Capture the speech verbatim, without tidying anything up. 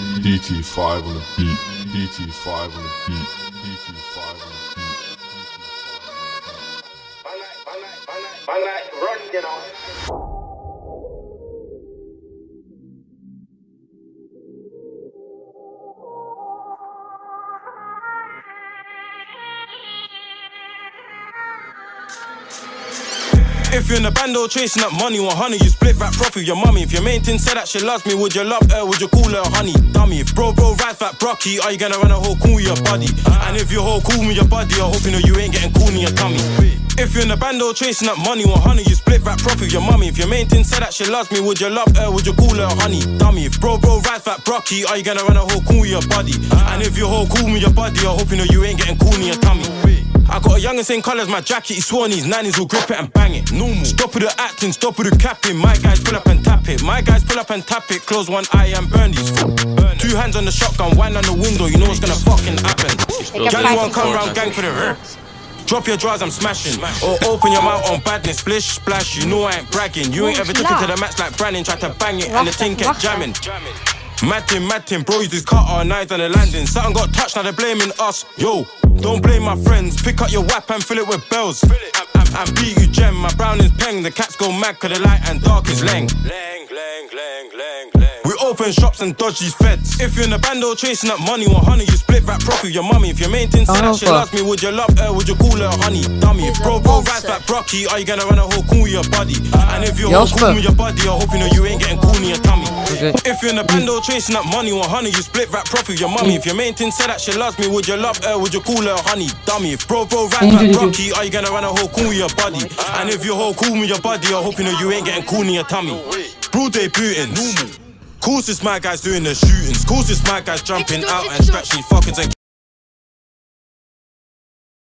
D T five on the beat. D T five on the beat. D T five on the beat. I like run, you know. If you're in the bando chasing up money, one hundred, you split that profit with your mummy. If your main thing said that she loves me, would you love her? Would you call her honey? Dummy. If bro bro rides that brocky, are you gonna run a whole cool with your body? And if you're whole cool with your body, I hope you know you ain't getting cool in your tummy. If you're in the bando chasing up money, one hundred, you split that profit with your mummy. If your main thing said that she loves me, would you love her? Would you call her honey? Dummy. If bro bro rides that brocky, are you gonna run a whole cool with your body? And if you're whole cool with your body, I hope you know you ain't getting cool in your tummy. I got a young and same colours, my jacket, he swore these nannies will grip it and bang it. Normal. Stop with the acting, stop with the capping. My guys pull up and tap it. My guys pull up and tap it. Close one eye and burn these. Two hands on the shotgun, wind on the window, you know what's gonna fucking happen. Gally won't come round, gang for the rrr. Drop your drawers, I'm smashing. Or open your mouth on badness, splish, splash. You know I ain't bragging. You ain't ever took it to the match like Branning, tried to bang it and the thing kept jamming. Mad thing, mad thing, bro, use this cutter, knives on the landing. Something got touched, now they're blaming us. Yo, don't blame my friends. Pick up your whap and fill it with bells. And, and, and beat you gem, my brown is peng. The cats go mad cause the light and dark is lang. Lang, lang, lang, lang, lang. We open shops and dodge these feds. If you're in the bando chasing up money, one hundred, you split that profit with your mummy. If your main thing said that she loves me, would you love her? Would you call her honey? Dummy. If bro bro rides that brocky, are you gonna run a whole cool with your body? And if you're whole cool with your body, I hope you know you ain't getting cool in your tummy. If you're in the bando chasing up money, one hundred, you split that profit with your mummy. If your main thing said that she loves me, would you love her? Would you call her honey? Dummy. If bro bro rides that brocky, are you gonna run a whole cool with your body? And if you're whole cool with your body, I hope you know you ain't getting cool in your tummy. Broad day booting. Course it's my guys doing the shootings. Course it's my guys jumping out and scratching fuckers and